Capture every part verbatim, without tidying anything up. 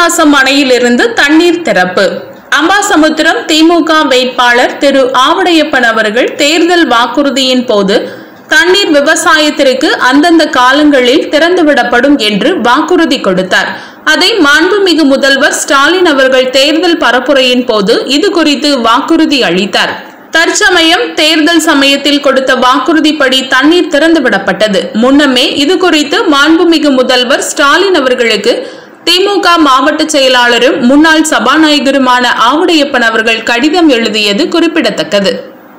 பாபநாசம் அணையிலிருந்து தண்ணீர் திறப்பு. அம்பாசமுத்திரம் திமுக வேட்பாளர் திரு ஆவடையப்பன் அவர்கள் தேர்தல் வாக்குறுதியின் போது தண்ணீர் விவசாயத்திற்கு அந்தந்த காலங்களில் திறந்துவிடப்படும் என்று வாக்குறுதி கொடுத்தார். அதை மாண்புமிகு முதல்வர் ஸ்டாலின் அவர்கள் தேர்தல் பரப்புரையின் போது இது குறித்து வாக்குறுதி அளித்தார். தற்சமயம் தேர்தல் சமயத்தில் கொடுத்த வாக்குறுதிப்படி தண்ணீர் திறந்துவிடப்பட்டது. முன்னமே இது குறித்து மாண்புமிகு முதல்வர் ஸ்டாலின் அவர்களுக்கு திமுக மாவட்ட செயலாளரும் முன்னாள் சபாநாயகருமான ஆவடையப்பன் அவர்கள் கடிதம் எழுதியது குறிப்பிடத்தக்கது.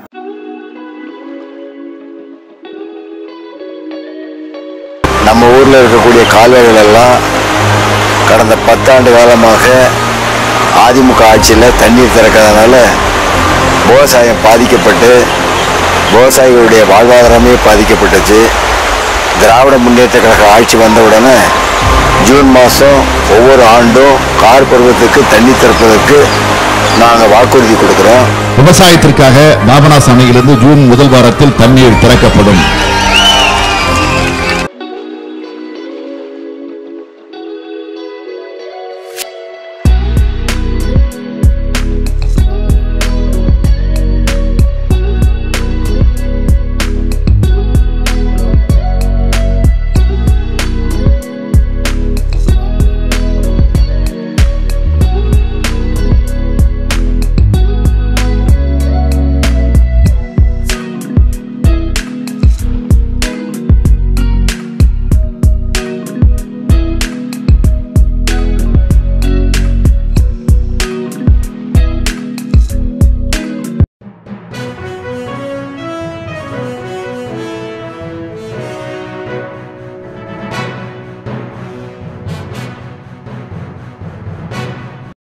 நம்ம ஊரில் இருக்கக்கூடிய கால்வாய்கள் எல்லாம் கடந்த பத்தாண்டு காலமாக அதிமுக ஆட்சியில் தண்ணீர் திறக்கிறதுனால விவசாயம் பாதிக்கப்பட்டு விவசாயிகளுடைய வாழ்வாதாரமே பாதிக்கப்பட்டுச்சு. திராவிட முன்னேற்ற கழக ஆட்சி வந்த உடனே ஜூன் மாதம் ஒவ்வொரு ஆண்டும் கார் பருவத்துக்கு தண்ணீர் திறப்பதற்கு நாங்கள் வாக்குறுதி கொடுக்கிறோம். விவசாயத்திற்காக பாபநாசம் அணையிலிருந்து ஜூன் முதல் வாரத்தில் தண்ணீர் திறக்கப்படும்.